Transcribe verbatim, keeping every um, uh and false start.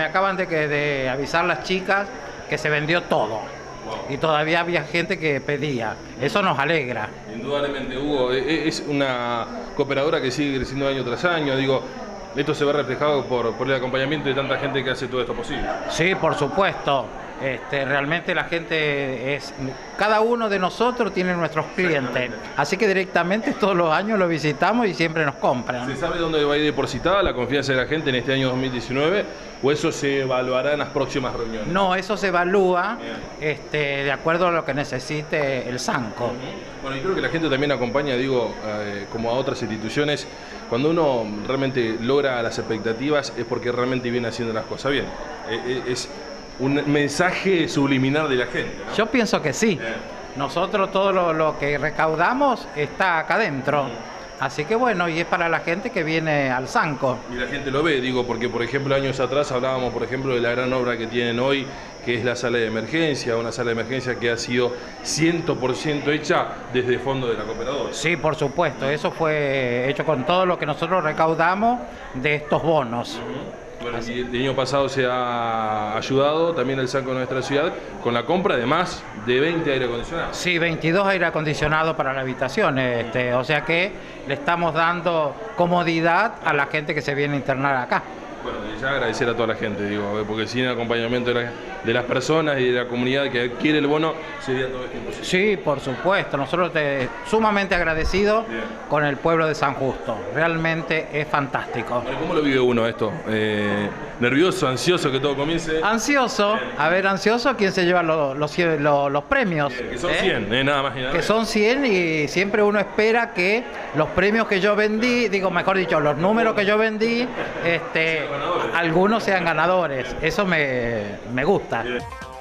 me acaban de, que- de avisar las chicas que se vendió todo. Y todavía había gente que pedía. Eso nos alegra. Indudablemente, Hugo, e- es una cooperadora que sigue creciendo año tras año. Digo, esto se ve reflejado por, por el acompañamiento de tanta gente que hace todo esto posible. Sí, por supuesto. Este, realmente la gente es... Cada uno de nosotros tiene nuestros clientes. Así que directamente todos los años lo visitamos y siempre nos compran. ¿Se sabe dónde va a ir depositada la confianza de la gente en este año dos mil diecinueve o eso se evaluará en las próximas reuniones? No, eso se evalúa este, de acuerdo a lo que necesite el Sanco. Bueno, y creo que la gente también acompaña, digo, eh, como a otras instituciones, cuando uno realmente logra las expectativas es porque realmente viene haciendo las cosas bien. Eh, eh, es un mensaje subliminal de la gente, ¿no? Yo pienso que sí. Bien. Nosotros todo lo, lo que recaudamos está acá adentro. Así que bueno, y es para la gente que viene al Sanco. Y la gente lo ve, digo, porque por ejemplo años atrás hablábamos, por ejemplo, de la gran obra que tienen hoy, que es la sala de emergencia, una sala de emergencia que ha sido cien por ciento hecha desde el fondo de la cooperadora. Sí, por supuesto, eso fue hecho con todo lo que nosotros recaudamos de estos bonos. Bueno, y el año pasado se ha ayudado también el Sanco de nuestra ciudad con la compra de más de veinte aire acondicionados. Sí, veintidós aire acondicionados para la habitación, este, o sea que le estamos dando comodidad a la gente que se viene a internar acá. Bueno, y ya agradecer a toda la gente, digo, porque sin el acompañamiento de, la- de las personas y de la comunidad que adquiere el bono, sería todo esto imposible. Sí, por supuesto, nosotros te, sumamente agradecidos Bien. con el pueblo de San Justo, realmente es fantástico. Bueno, ¿cómo lo vive uno esto? Eh, ¿Nervioso, ansioso que todo comience? Ansioso, a ver, ansioso, ¿quién se lleva los, los, cien- los- los premios? Que son ¿Eh? cien, eh, nada más y nada Que menos. son cien y siempre uno espera que los premios que yo vendí, digo, mejor dicho, los números que yo vendí, este, algunos sean ganadores. Eso me, me gusta. Bien.